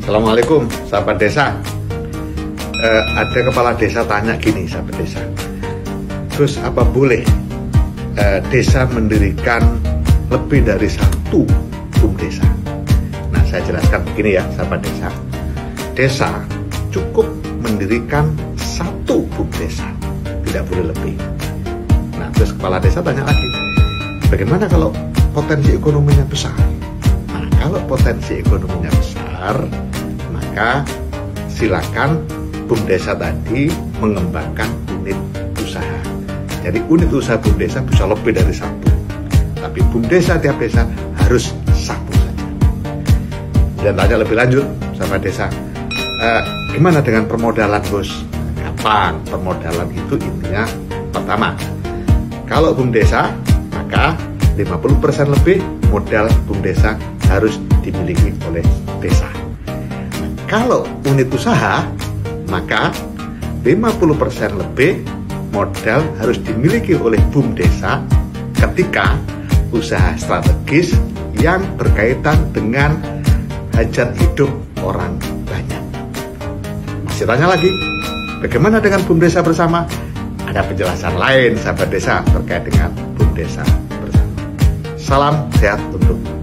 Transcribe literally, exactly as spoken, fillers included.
Assalamualaikum sahabat desa. eh, Ada kepala desa tanya gini, sahabat desa, terus apa boleh eh, desa mendirikan lebih dari satu B U M desa? Nah, saya jelaskan begini ya sahabat desa. Desa cukup mendirikan satu B U M desa, tidak boleh lebih. Nah, terus kepala desa tanya lagi, bagaimana kalau potensi ekonominya besar? Nah, kalau potensi ekonominya besar, maka silakan B U M desa tadi mengembangkan unit usaha. Jadi unit usaha B U M desa bisa lebih dari satu, tapi B U M desa tiap desa harus satu saja. Dan tanya lebih lanjut, sahabat desa, e, gimana dengan permodalan, bos? Gampang, permodalan itu intinya pertama, kalau B U M desa, maka lima puluh persen lebih modal B U M desa harus dimiliki oleh desa. Kalau unit usaha, maka lima puluh persen lebih modal harus dimiliki oleh B U M desa ketika usaha strategis yang berkaitan dengan hajat hidup orang banyak. Masih tanya lagi, bagaimana dengan B U M desa bersama? Ada penjelasan lain sahabat desa terkait dengan B U M desa bersama. Salam sehat untuk